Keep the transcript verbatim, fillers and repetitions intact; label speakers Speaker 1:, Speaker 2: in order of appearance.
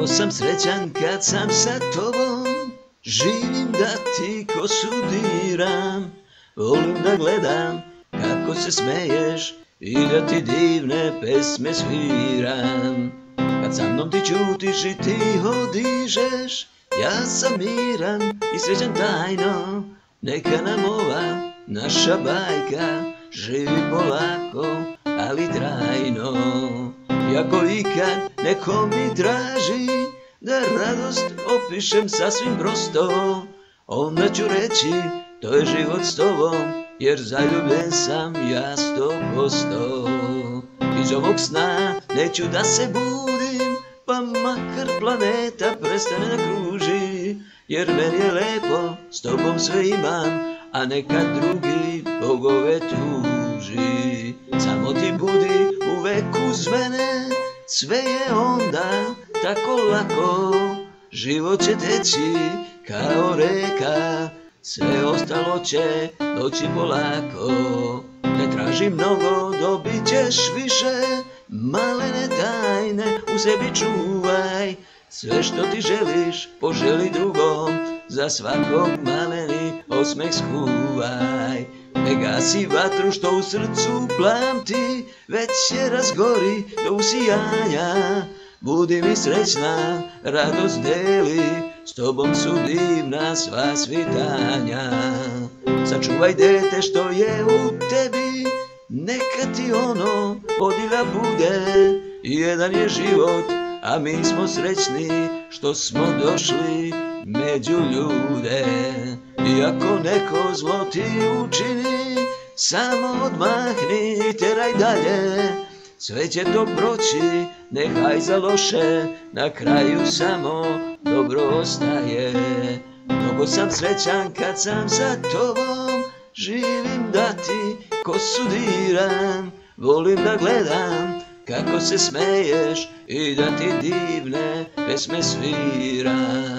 Speaker 1: Mnogo sam srećan kad sam sa tobom, živim da ti kosu diram. Volim da gledam kako se smeješ i da ti divne pesme sviram. Kad sa mnom ti ćutiš i tiho dižeš, ja sam miran i srećan tajno. Neka nam ova naša bajka živi polako, ali trajno. Iako ikad neko mi traži da radost opišem sasvim prosto, onda ću reći to je život s tobom, jer zaljubljen sam ja sto posto. Iz ovog sna neću da se budim, pa makar planeta prestane da kruži, jer meni je lepo, s tobom sve imam, a nekad drugi bogove tuži. Samo ti budi uvek uz mene, sve je onda tako lako. Život će teći kao reka, sve ostalo će doći polako. Ne traži mnogo, dobit ćeš više, malene tajne u sebi čuvaj. Sve što ti želiš, poželi drugom, za svakog maleni osmeh skuvaj. Ne gasi vatru što u srcu plamti, već je razgori do usijanja. Budi mi srećna, radost deli, s tobom su divna sva svitanja. Sačuvaj dete što je u tebi, neka ti ono vodilja bude. Jedan je život, a mi smo srećni što smo došli među ljude. Iako neko zlo ti učini, samo odmahni i teraj dalje. Sve će to proći, nehaj za loše, na kraju samo dobro ostaje. Mnogo sam srećan kad sam sa tobom, živim da ti kosu diram. Volim da gledam kako se smeješ i da ti divne pesme sviram.